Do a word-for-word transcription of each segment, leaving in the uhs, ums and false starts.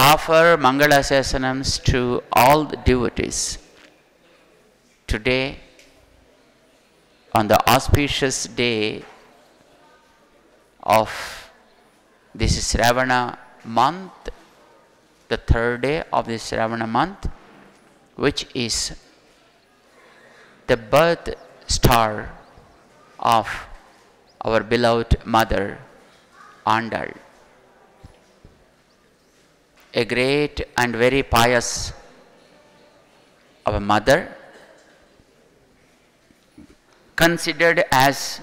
offer Mangala Sasanams to all the devotees. Today, on the auspicious day of this Shravana month, the third day of this Shravana month, which is the birth star of our beloved mother, Andal, a great and very pious our mother, considered as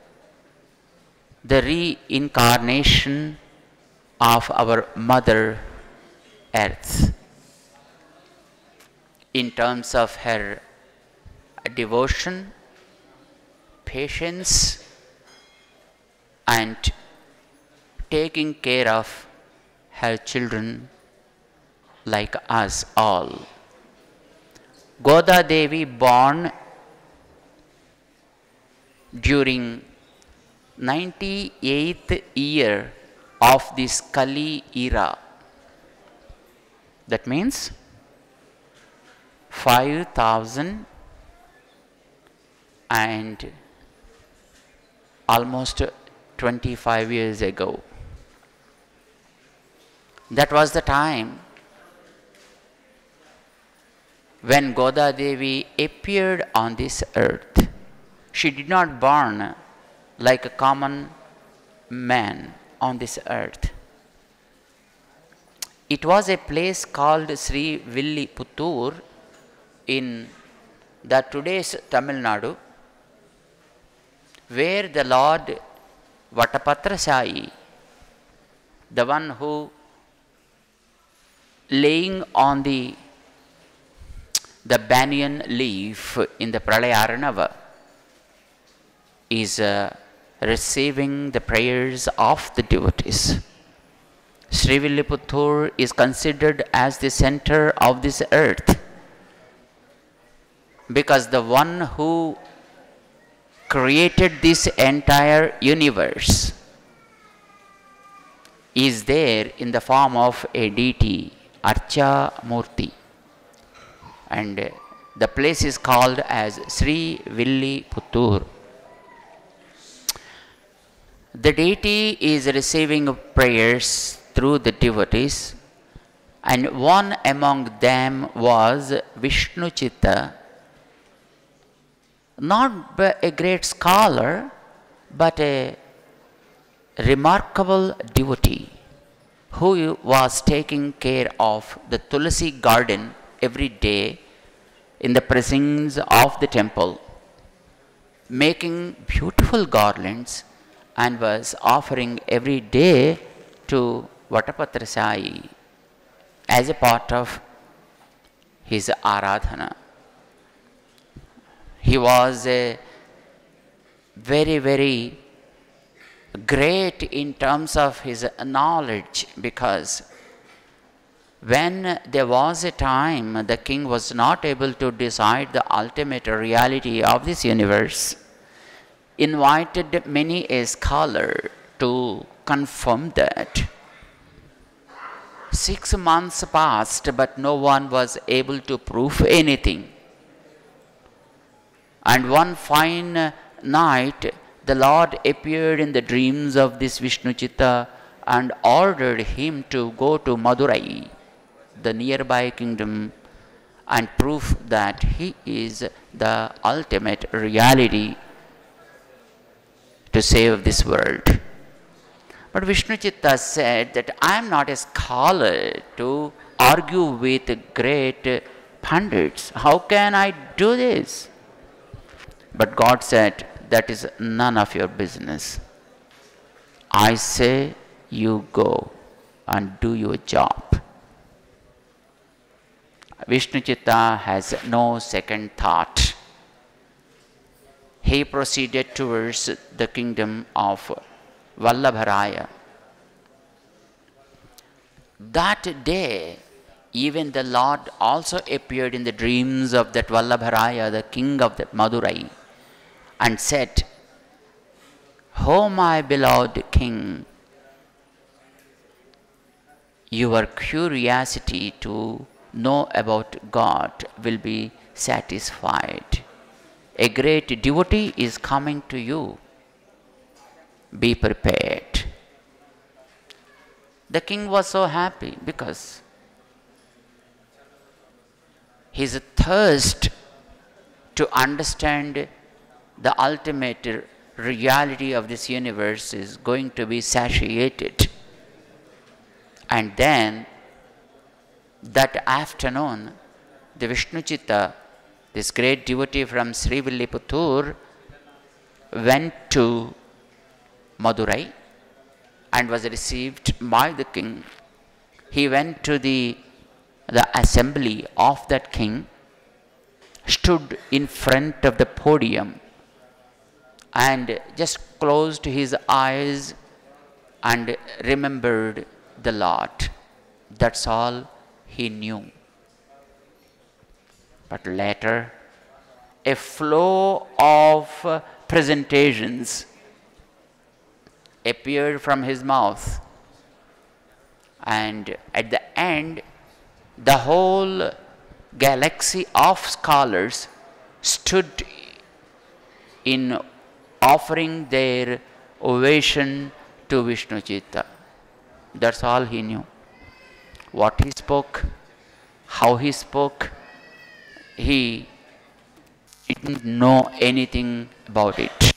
the reincarnation of our Mother Earth in terms of her devotion, patience, and taking care of her children like us all. Goda Devi, born during ninety-eighth year of this Kali era. That means five thousand and almost twenty-five years ago. That was the time when Goda Devi appeared on this earth. She did not born like a common man on this earth. It was a place called Sri Villiputtur in the today's Tamil Nadu, where the Lord Vatapatra Sai, the one who laying on the the banyan leaf in the Pralaya Arnava, is uh, receiving the prayers of the devotees. Sri Villiputtur is considered as the center of this earth because the one who created this entire universe is there in the form of a deity, Archa Murti, and uh, the place is called as Sri Villiputtur. The deity is receiving prayers through the devotees, and one among them was Vishnu Chitta, not a great scholar, but a remarkable devotee who was taking care of the Tulasi garden every day in the precincts of the temple, making beautiful garlands, and was offering every day to Vatapatra Sai as a part of his Aradhana. He was a very, very great in terms of his knowledge, because when there was a time the king was not able to decide the ultimate reality of this universe, invited many a scholar to confirm that. Six months passed, but no one was able to prove anything. And one fine night, the Lord appeared in the dreams of this Vishnu Chitta and ordered him to go to Madurai, the nearby kingdom, and prove that he is the ultimate reality to save this world. But Vishnu Chitta said that I am not a scholar to argue with great pundits. How can I do this? But God said, that is none of your business. I say you go and do your job. Vishnu Chitta has no second thought. He proceeded towards the kingdom of Vallabharaya. That day, even the Lord also appeared in the dreams of that Vallabharaya, the king of the Madurai, and said, "O my beloved king, your curiosity to know about God will be satisfied. A great devotee is coming to you. Be prepared. The king was so happy because his thirst to understand the ultimate reality of this universe is going to be satiated. And then that afternoon, the Vishnuchitta, this great devotee from Srivilliputtur, went to Madurai and was received by the king. He went to the, the assembly of that king, stood in front of the podium and just closed his eyes and remembered the Lord. That's all he knew. But later, a flow of presentations appeared from his mouth, and at the end, the whole galaxy of scholars stood in offering their ovation to Vishnuchitta. That's all he knew. What he spoke, how he spoke, he didn't know anything about it.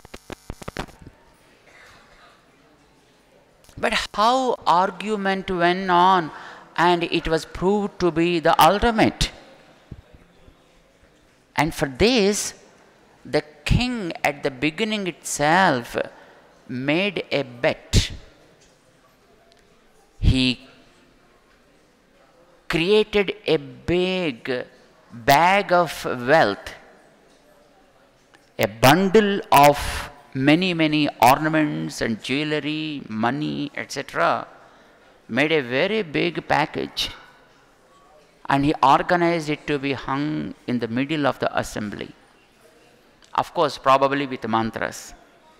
But how argument went on, and it was proved to be the ultimate. And for this, the king at the beginning itself made a bet. He created a big bag of wealth, a bundle of many, many ornaments and jewelry, money, et cetera, made a very big package, and he organized it to be hung in the middle of the assembly. Of course, probably with mantras.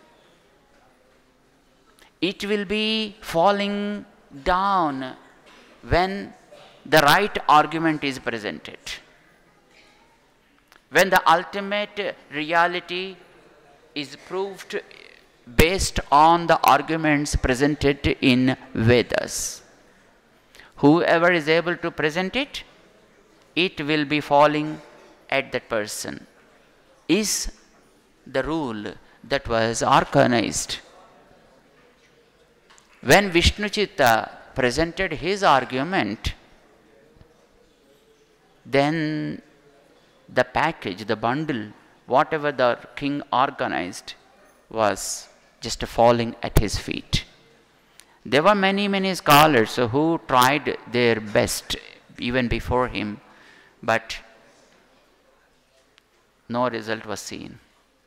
It will be falling down when the right argument is presented. When the ultimate reality is proved based on the arguments presented in Vedas. Whoever is able to present it, it will be falling at that person, is the rule that was organized. When Vishnuchitta presented his argument, then the package, the bundle, whatever the king organized, was just falling at his feet. There were many, many scholars who tried their best even before him, but no result was seen.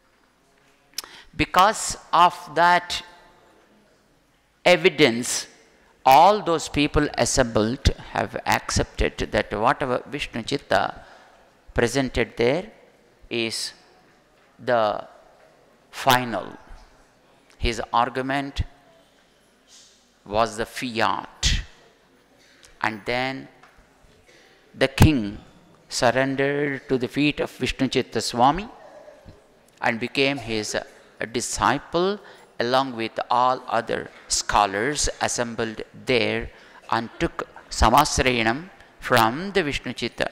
Because of that evidence, all those people assembled have accepted that whatever Vishnuchitta presented there is the final. His argument was the fiat. And then the king surrendered to the feet of Vishnuchitta Swami and became his disciple along with all other scholars assembled there, and took Samasrayanam from the Vishnuchitta.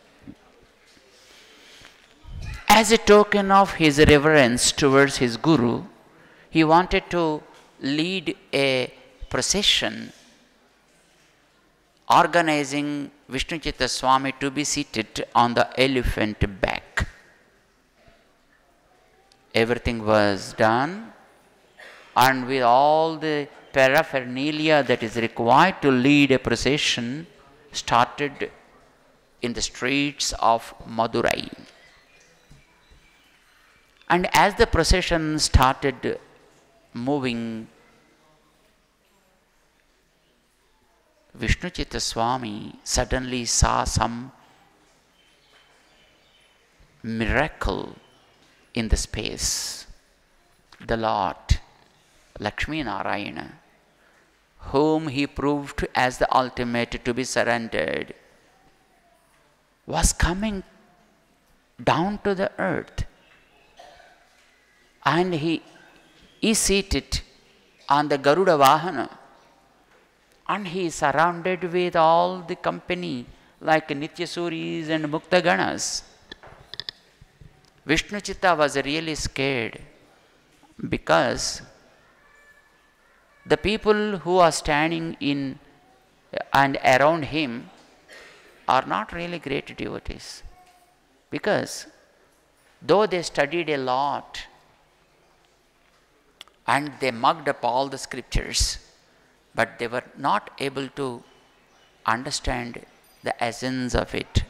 As a token of his reverence towards his guru, he wanted to lead a procession organizing Vishnuchitta Swami to be seated on the elephant back. Everything was done, and with all the paraphernalia that is required to lead a procession, started in the streets of Madurai. And as the procession started moving, Vishnuchitta Swami suddenly saw some miracle in the space. The Lord, Lakshmi Narayana, whom he proved as the ultimate to be surrendered, was coming down to the earth. And he is seated on the Garuda Vahana. And he is surrounded with all the company like Nityasuris and Muktaganas. Vishnuchitta was really scared because the people who are standing in and around him are not really great devotees. Because though they studied a lot and they mugged up all the scriptures, but they were not able to understand the essence of it.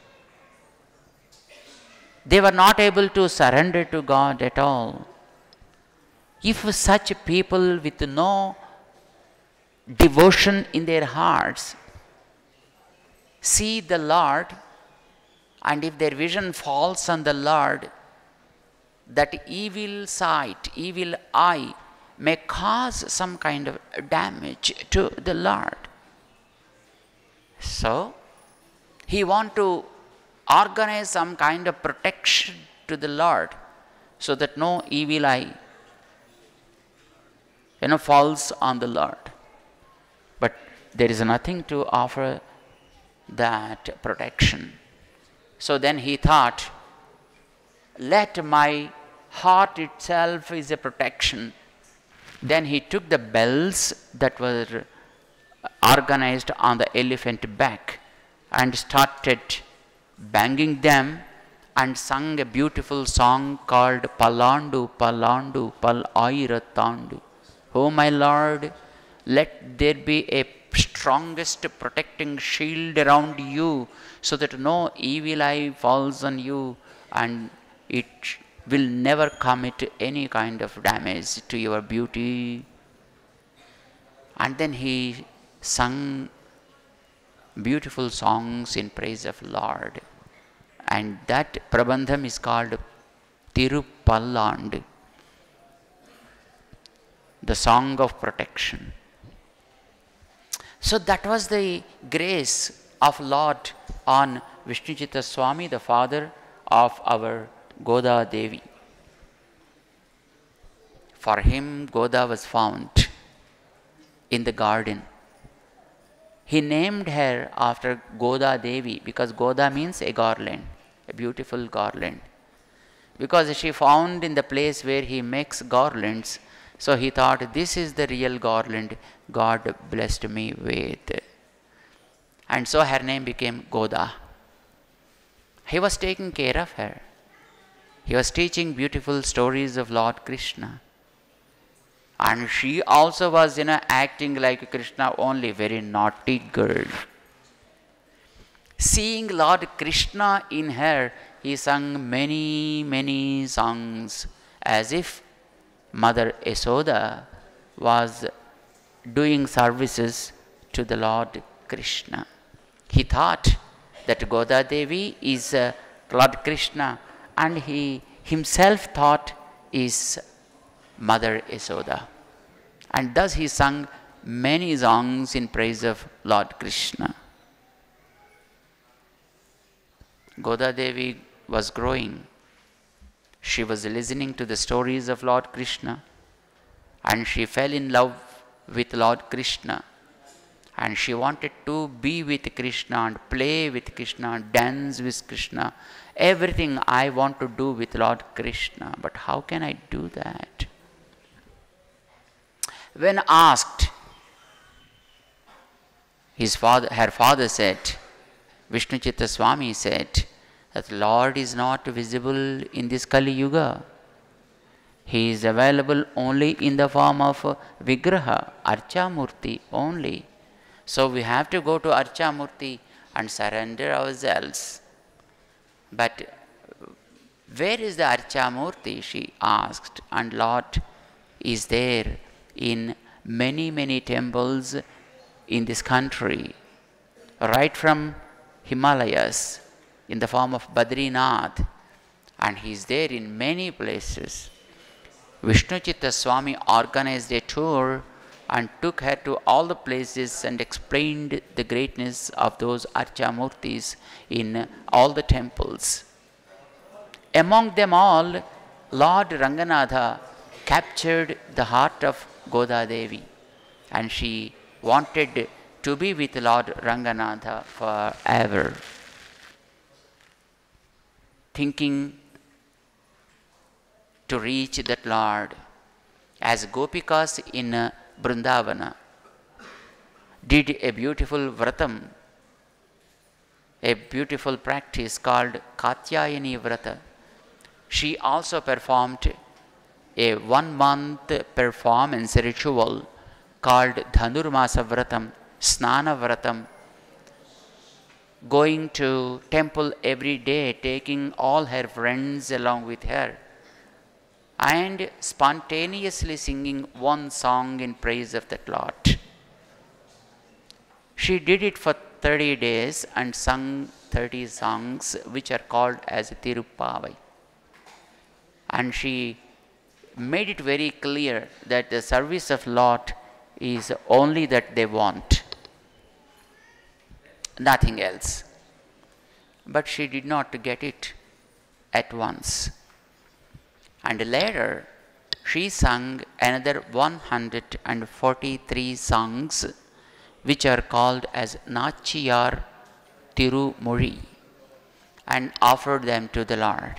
They were not able to surrender to God at all. If such people with no devotion in their hearts see the Lord, and if their vision falls on the Lord, that evil sight, evil eye may cause some kind of damage to the Lord. So, he wants to organize some kind of protection to the Lord so that no evil eye you know, falls on the Lord. But there is nothing to offer that protection. So then he thought, let my heart itself is a protection. Then he took the bells that were organized on the elephant back and started banging them and sung a beautiful song called Palandu, Palandu, Pal Airatandu. Oh my Lord, let there be a strongest protecting shield around you so that no evil eye falls on you and it will never commit any kind of damage to your beauty. And then he sung beautiful songs in praise of Lord. And that Prabandham is called Tirupallandu, the song of protection. So that was the grace of Lord on Vishnuchitta Swami, the father of our Goda Devi. For him, Goda was found in the garden. He named her after Goda Devi because Goda means a garland, a beautiful garland. Because she found in the place where he makes garlands, so he thought, this is the real garland God blessed me with. And so her name became Goda. He was taking care of her. He was teaching beautiful stories of Lord Krishna. And she also was, you know, acting like Krishna, only very naughty girl. Seeing Lord Krishna in her, he sang many, many songs as if Mother Yasoda was doing services to the Lord Krishna. He thought that Goda Devi is uh, Lord Krishna, and he himself thought is Mother Yasoda. And thus he sang many songs in praise of Lord Krishna. Goda Devi was growing. She was listening to the stories of Lord Krishna, and she fell in love with Lord Krishna. And she wanted to be with Krishna and play with Krishna and dance with Krishna. Everything I want to do with Lord Krishna. But how can I do that? When asked, his father, her father said, Vishnuchitta Swami said, that Lord is not visible in this Kali Yuga. He is available only in the form of Vigraha, Archa Murti only. So we have to go to Archa Murti and surrender ourselves. But where is the Archa Murti? She asked. And Lord is there in many, many temples in this country, right from Himalayas, in the form of Badrinath, and he is there in many places. Vishnuchitta Swami organized a tour and took her to all the places and explained the greatness of those Archamurtis in all the temples. Among them all, Lord Ranganatha captured the heart of Goda Devi, and she wanted to be with Lord Ranganatha forever. Thinking to reach that Lord, as Gopikas in uh, Brindavana did a beautiful vratam, a beautiful practice called Katyayani Vrata. She also performed a one month performance ritual called Dhanurmasa Vratam, Snana Vratam, going to temple every day, taking all her friends along with her, and spontaneously singing one song in praise of that Lord. She did it for thirty days and sung thirty songs, which are called as Tirupavai. And she made it very clear that the service of Lord is only that they want, nothing else. But she did not get it at once. And later, she sang another one hundred forty-three songs, which are called as Nachiyar Tirumuri, and offered them to the Lord.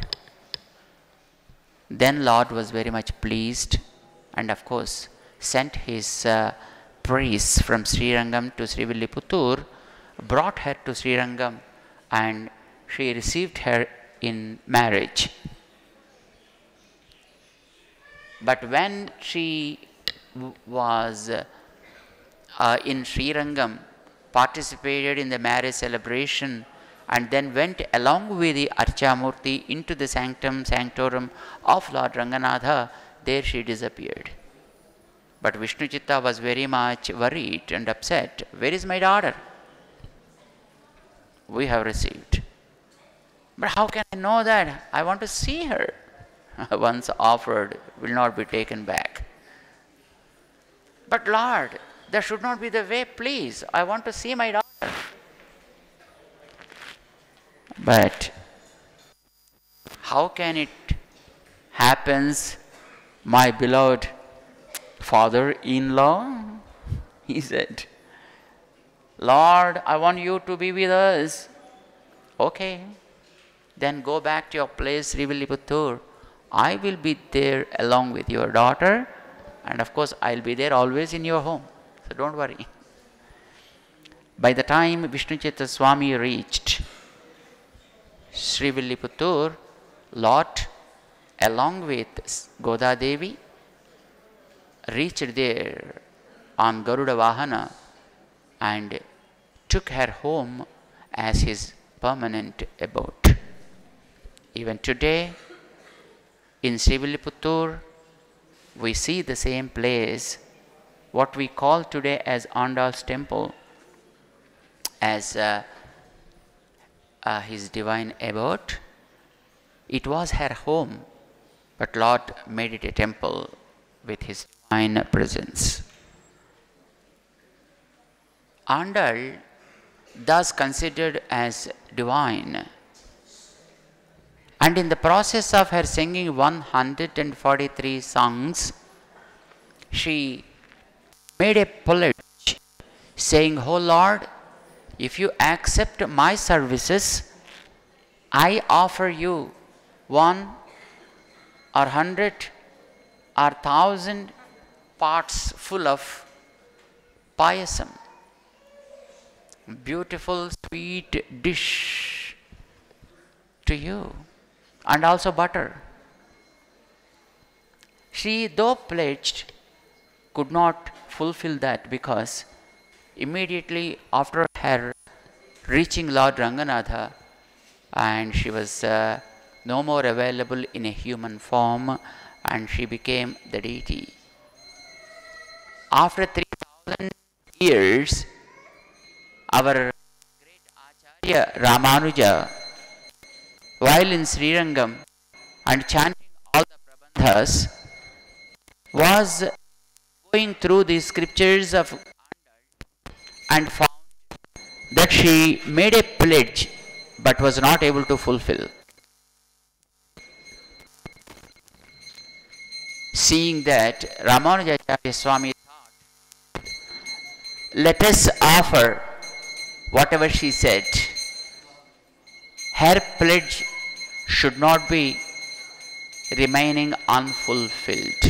Then Lord was very much pleased, and of course sent his uh, priest from Srirangam to Srivilliputturu, brought her to Srirangam, and she received her in marriage. But when she was uh, uh, in Srirangam, participated in the marriage celebration, and then went along with the Archamurti into the sanctum sanctorum of Lord Ranganatha, there she disappeared. But Vishnu Chitta was very much worried and upset. Where is my daughter? We have received. But how can I know that? I want to see her. Once offered will not be taken back. But Lord, that should not be the way, please. I want to see my daughter. But how can it happens, my beloved father-in-law? He said, Lord, I want you to be with us. Okay, then go back to your place, Srivilliputturu. I will be there along with your daughter, and of course I will be there always in your home. So don't worry. By the time Vishnu Chitta Swami reached Srivilliputturu, Lord, along with Goda Devi, reached there on Garuda Vahana and took her home as his permanent abode. Even today, in Srivilliputturu, we see the same place, what we call today as Andal's temple, as uh, uh, his divine abode. It was her home, but Lord made it a temple with his divine presence. Andal, thus considered as divine, and in the process of her singing one hundred forty-three songs, she made a pledge saying, Oh Lord, if you accept my services, I offer you one or hundred or thousand pots full of payasam, beautiful sweet dish to you, and also butter. She, though pledged, could not fulfill that, because immediately after her reaching Lord Ranganatha, and she was uh, no more available in a human form, and she became the deity. After three thousand years, our great Acharya Ramanuja, while in Srirangam and chanting all the prabandhas, was going through the scriptures of and found that she made a pledge but was not able to fulfill. Seeing that, Ramanujacharya Swami thought, let us offer whatever she said. Her pledge should not be remaining unfulfilled.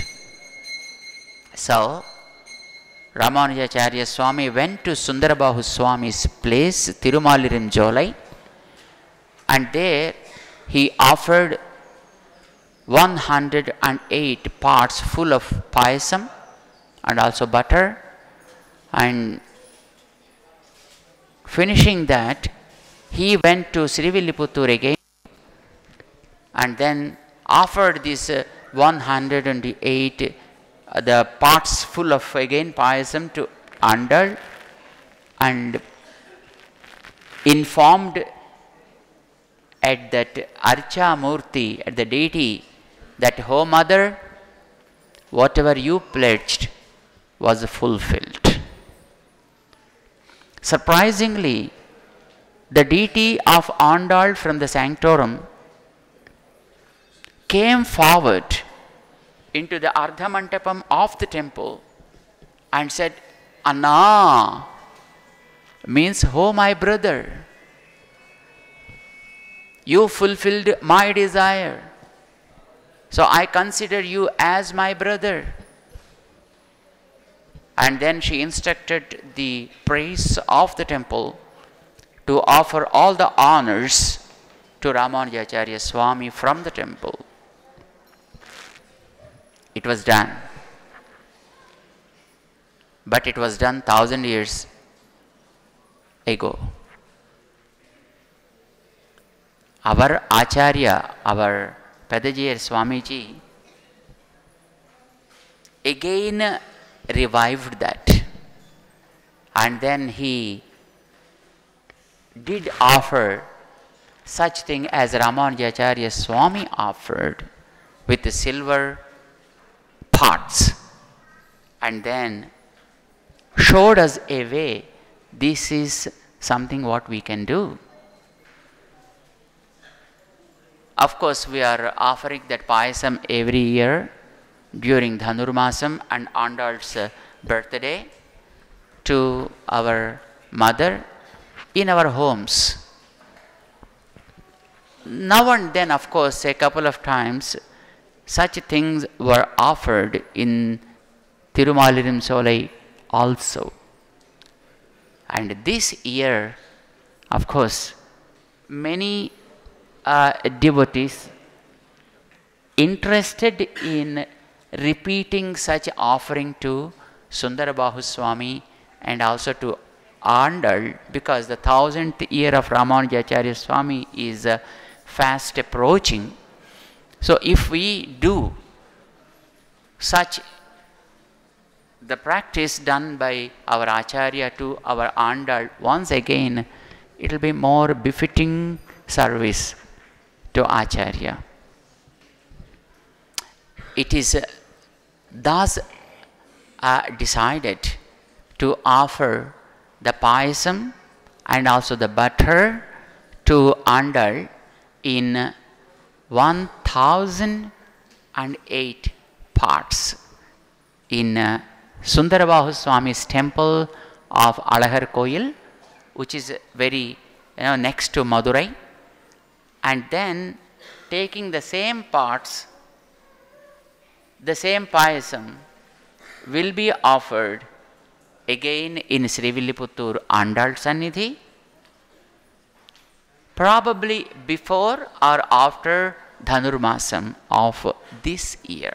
So, Ramanujacharya Swami went to Sundarabahu Swami's place, Tirumalirim Jolai, and there he offered one hundred eight parts full of payasam and also butter, and finishing that, he went to Srivilliputturu again and then offered this uh, one hundred eight uh, the parts full of again payasam to Andal, and informed at that Archa Murti, at the deity, that, "Oh Mother, whatever you pledged was fulfilled." Surprisingly, the deity of Andal from the sanctorum came forward into the Ardhamantapam of the temple and said, "Anna," means, "Oh my brother, you fulfilled my desire, so I consider you as my brother." And then she instructed the priests of the temple to offer all the honors to Ramanujacharya Swami from the temple. It was done. But it was done thousand years ago. Our Acharya, our Pedajiyar Swamiji, again revived that, and then he did offer such thing as Ramanujacharya Swami offered with the silver pots, and then showed us a way. This is something what we can do. Of course, we are offering that payasam every year during Dhanurmasam and Andal's uh, birthday to our mother in our homes. Now and then, of course, a couple of times such things were offered in Tirumalirim Solai also. And this year, of course, many uh, devotees interested in repeating such offering to Sundarabahu Swami and also to Andal, because the thousandth year of Ramanujacharya Swami is uh, fast approaching. So if we do such the practice done by our Acharya to our Andal, once again it will be more befitting service to Acharya. It is uh, thus uh, decided to offer the payasam and also the butter to Andal in one thousand eight parts in uh, Sundarabahu Swami's temple of Alahar Koil, which is very you know, next to Madurai, and then taking the same parts, the same payasam will be offered again in Srivilliputturu Andal Sannidhi, probably before or after Dhanurmasam of this year.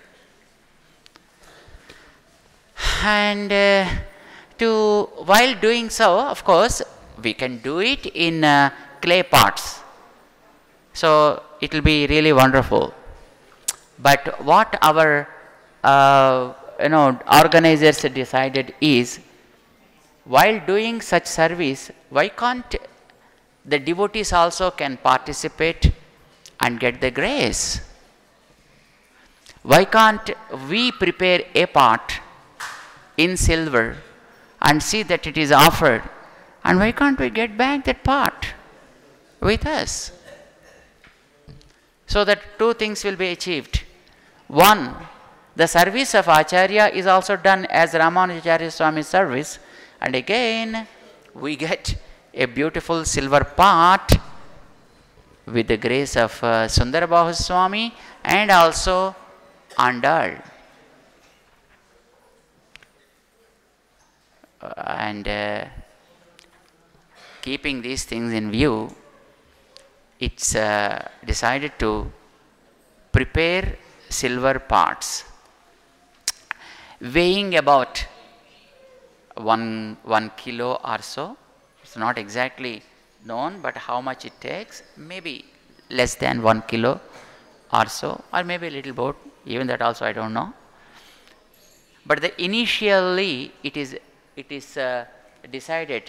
And uh, to while doing so, of course, we can do it in uh, clay pots. So it will be really wonderful. But what our uh, you know organizers decided is, while doing such service, why can't the devotees also can participate and get the grace? Why can't we prepare a pot in silver and see that it is offered. And why can't we get back that part with us? So that two things will be achieved. One, the service of Acharya is also done as Ramanujacharya Swami's service, and again we get a beautiful silver pot with the grace of uh, Sundarabahu Swami and also Andal. Uh, and uh, keeping these things in view, it's uh, decided to prepare silver pots weighing about one, one kilo or so. It's not exactly known, but how much it takes, maybe less than one kilo or so, or maybe a little more, even that also I don't know. But the initially it is, it is uh, decided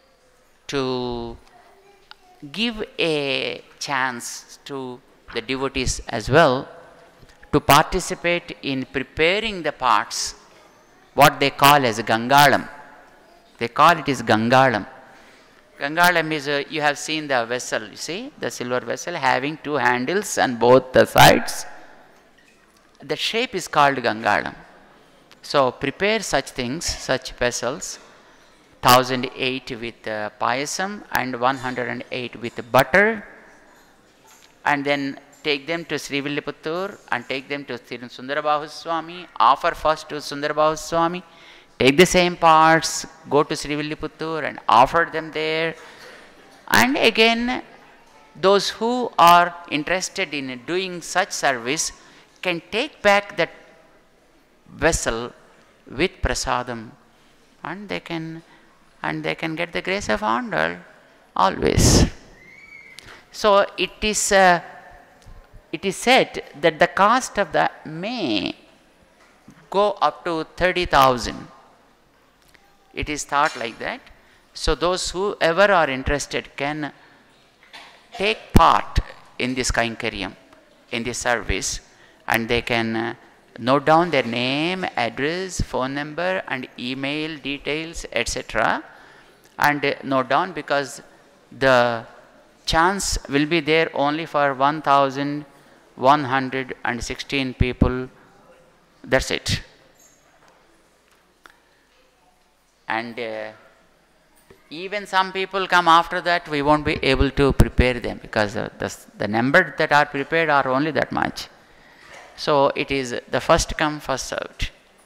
to give a chance to the devotees as well to participate in preparing the pots, what they call as Gangalam. They call it is Gangalam. Gangalam is, a, you have seen the vessel, you see, the silver vessel having two handles on both the sides. The shape is called Gangalam. So prepare such things, such vessels, one thousand eight with uh, payasam and one hundred eight with butter, and then take them to Srivilliputturu and take them to Sundarabahu Swami, offer first to Sundarabahu Swami, take the same parts, go to Srivilliputturu and offer them there. And again, those who are interested in doing such service can take back that vessel with prasadam, and they can and they can get the grace of Andal always. So it is uh, it is said that the cost of the may go up to thirty thousand. It is thought like that. So those who ever are interested can take part in this kainkariam, in this service, and they can uh, note down their name, address, phone number and email details, et cetera, and uh, note down, because the chance will be there only for one thousand one hundred sixteen people. That's it. And uh, even some people come after that, we won't be able to prepare them, because uh, the, the number that are prepared are only that much. So it is the first come, first served.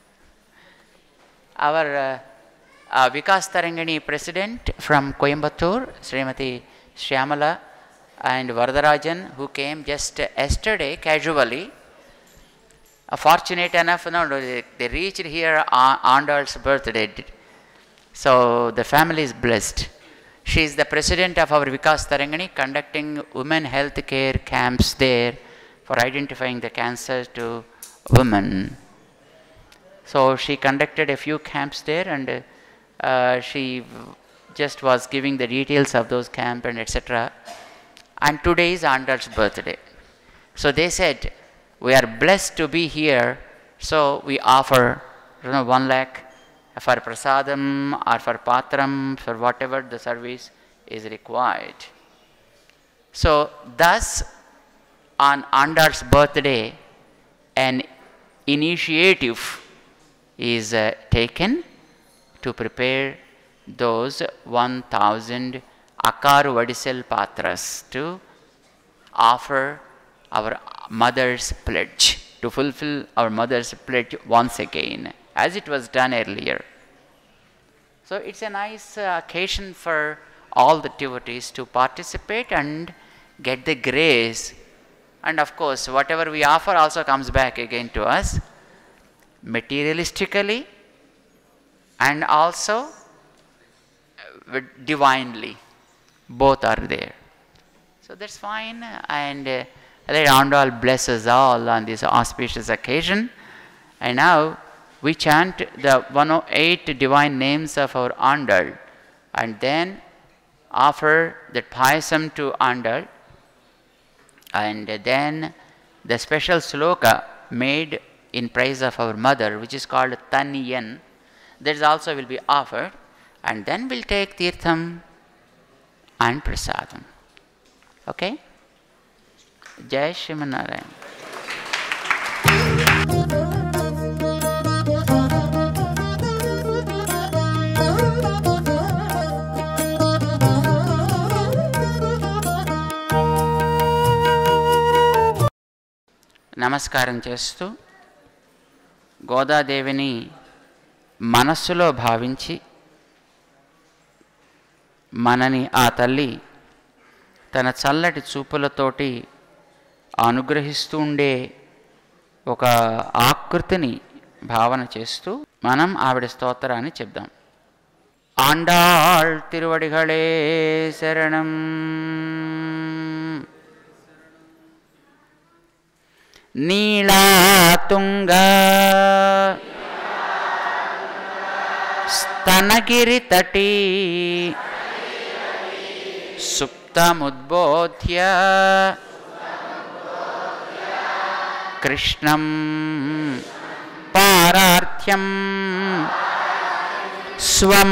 Our uh, uh, Vikas Tarangani president from Coimbatore, Srimati Shyamala and Varadarajan, who came just yesterday casually, uh, fortunate enough, no, they, they reached here on Andal's birthday. So the family is blessed. She is the president of our Vikas Tarangani, conducting women health care camps there for identifying the cancer to women. So she conducted a few camps there, and uh, she just was giving the details of those camps and et cetera. And today is Andal's birthday. So they said, we are blessed to be here, so we offer, you know, one lakh for prasadam or for patram, for whatever the service is required. So thus, on Andal's birthday, an initiative is uh, taken to prepare those one thousand Akaru Vadisel Patras to offer our mother's pledge, to fulfill our mother's pledge once again, as it was done earlier. So it's a nice uh, occasion for all the devotees to participate and get the grace. And of course, whatever we offer also comes back again to us, materialistically and also divinely. Both are there. So that's fine. And uh, let Andal bless us all on this auspicious occasion. And now we chant the one hundred eight divine names of our Andal, and then offer that payasam to Andal, and then the special sloka made in praise of our mother, which is called Taniyan. That also will be offered, and then we'll take Tirtham and Prasadam. Okay? Jai Srimanarayan. నమస్కారం చేస్తూ గోదాదేవిని మనస్సులో భావించి మనని ఆ తల్లి తన చల్లటి చూపులతోటి అనుగ్రహిస్తూ ఉండే ఒక ఆకృతిని భావన చేస్తూ మనం ఆవిడ స్తోత్రాన్ని చెప్దాం. ఆండాళ్ తిరువడిగళే శరణం. నీళాతుంగ స్తనగిరితటీ సుప్తముద్బోధ్య కృష్ణం పారార్థ్యం స్వం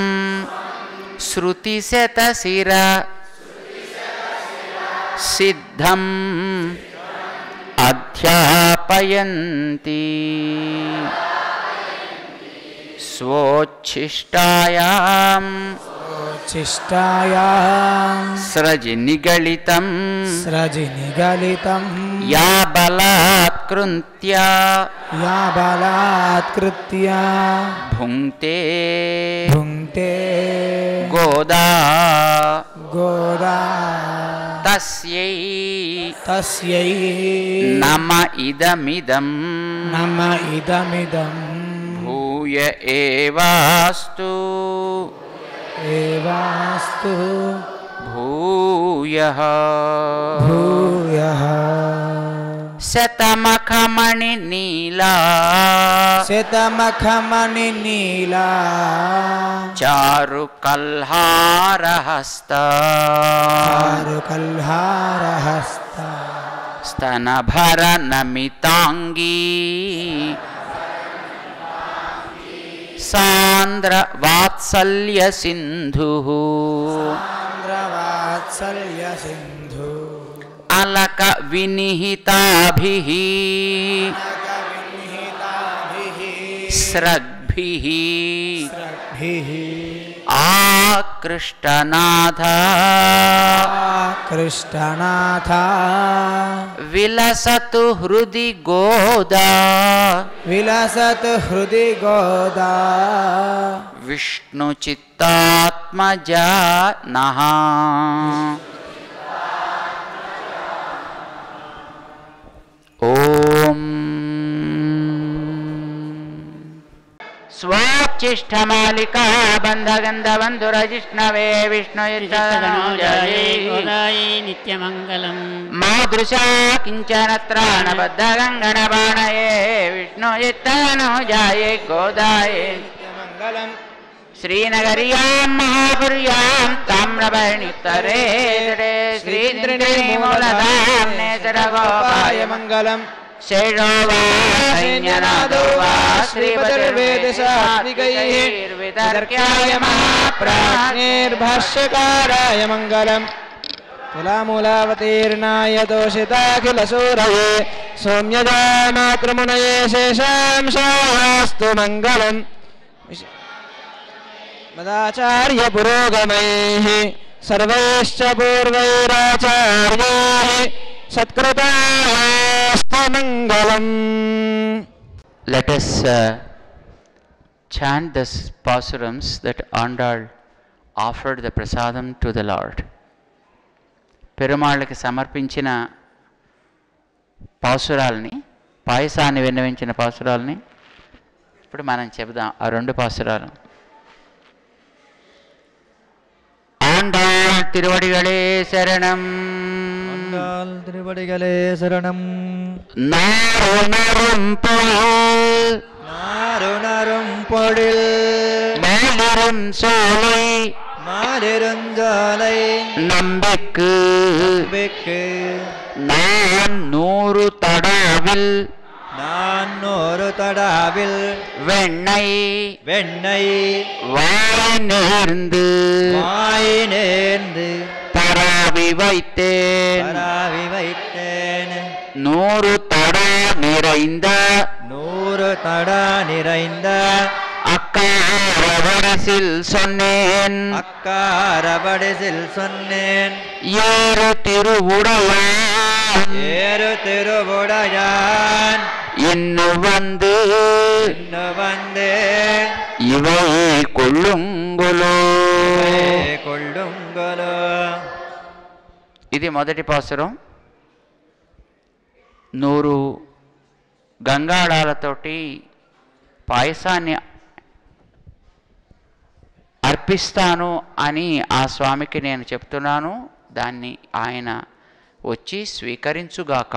శృతిశతశిర సిద్ధం అధ్యాపయంతి స్వోచ్ఛిష్టాయాం చిష్టాయాం స్రజి నిగళితం స్రజి నిగళితం యా బలాత్కృత్య యా బలాత్కృత్య భుంక్తే భుంక్తే గోదా గోదా తస్యై తస్యై నమ ఇదమిదం నమ ఇదమిదం భూయ ఏవాస్తు ఏవాస్తు భూయః భూయః. శతమఖమణి నీలా శతమఖమణి నీలా చారు కల్హారహస్త చారు కల్హారహస్త స్తనభర నమితాంగీ సాంద్ర వాత్సల్య సింధు సాంద్రవాత్సల్య సింధు అలక వినిహితాభిః స్రగ్భిః స్రగ్భిః ఆకృష్టనాథ కృష్ణనాథ విలసతు హృది గోదా విలసత్ హృది గోదా విష్ణు చిత్తాత్మజా నః. ఓం స్వాచ్ఛిష్టమాలికా బంధగంధబంధురజిష్ణవే విష్ణుయుర్జాయి నిత్యమంగళం మాదృశా కించనత్రాణబద్ధగంగణబాణయే విష్ణుయుత్తనుజాయే గోదాయే మంగళం. శ్రీనగర్యాం మహాపుర్యాం తామ్రపర్ణిత్తరే తటే శ్రీద్రిణీమూలధామ్నే సరగోపాయ మంగళం. శైరోవాసైన్యనాదో వా శ్రీపతిర్వేదశాత్వికైర్వితర్క్యాయ ప్రాజ్ఞైర్భాష్యకారాయ మంగళం. తులామూలావతీర్ణాయ దోషితాఖిలసూరయే సౌమ్యజామాతృమునయే శేషాంశాస్తు మంగళం. మదాచార్య పురోగమైః సర్వైశ్చ పూర్వైరాచార్యైః సత్కృతాస్తు మంగళం. Let us uh, chant the pasurams that Andal offered the prasadam to the Lord. పెరుమాళ్ళకి సమర్పించిన పాసురాల్ని, పాయసాన్ని విన్నవించిన పాసురాల్ని ఇప్పుడు మనం చెబుదాం. ఆ రెండు పాసురాలు. ஆண்டாள் திருவடிகளே சரணம். ஆண்டாள் திருவடிகளே சரணம். நாருணரும் பொழில் நாருணரும் பொழில் மேலிரும் சோலை மாலிருஞ்சாலை நம்பிக்கு நம்பிக்கு நான் நூறு தடாவில் நானொரு தடாவில் வெண்ணை வெண்ணை வாய் நேர்ந்து வாய் நேர்ந்து தராவி வைத்தேன் பராவி வைத்தேன். நூறு தடா நிறைந்த நூறு தடா நிறைந்த அக்காரவரசில் சொன்னேன். அக்காரபடிசில் சொன்னேன். ஏறு திருவுடையான் ஏறு திருவுடையான் இன்னு வந்து இன்னு வந்து இவை கொள்ளுங்கொலோ. కొళ్ళుంగలో. ఇది మొదటి పాసురం. నూరు గంగాళాలతోటి పాయసాన్ని అర్పిస్తాను అని ఆ స్వామికి నేను చెప్తున్నాను. దాన్ని ఆయన వచ్చి స్వీకరించుగాక.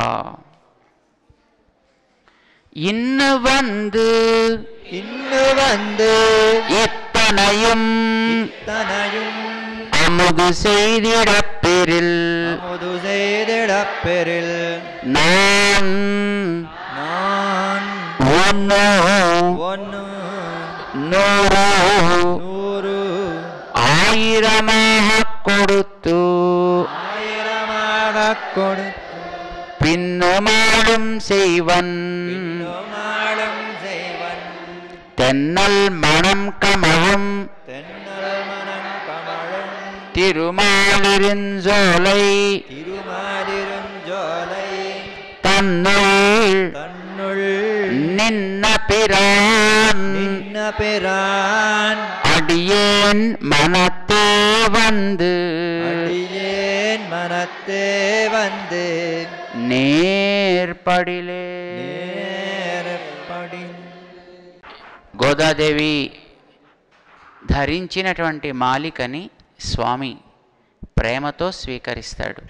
ఇన్ను వందు ఇన్ను వందు ఇత్తనయం தனையும் அமுது செய்திடப்பெரில் அமுது செய்திடப்பெரில் நான் நான் ஒன்னு ஒன்னு நூறு நூறு ஆயிரமாக கொடுத்து ஆயிரமாக கொடுத்து பின்னுமாடும் செய்வன் பின்னுமாடும் செய்வன் தென்னல் மனம் கமழும் தென்னல் மனம் கமழும் திருமாலிருஞ்சோலை திருமாலிருஞ்சோலை தன்னுள் தன்னுள் நின்ன பிரான் நின்ன பிரான் அடியேன் மனத்தே வந்து அடியேன் மனத்தே வந்து நேர்படிலே. నేర్పడి గోదాదేవి ధరించినటువంటి మాలికని స్వామి ప్రేమతో స్వీకరిస్తాడు.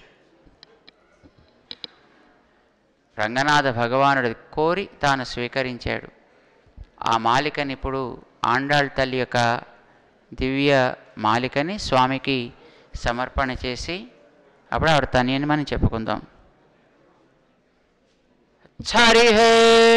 రంగనాథ భగవానుడు కోరి తాను స్వీకరించాడు. ఆ మాలికని ఇప్పుడు ఆండాళ్ తల్లి యొక్క దివ్య మాలికని స్వామికి సమర్పణ చేసి అప్పుడు ఆవిడ తనియని మనం చెప్పుకుందాం. ఛారి హే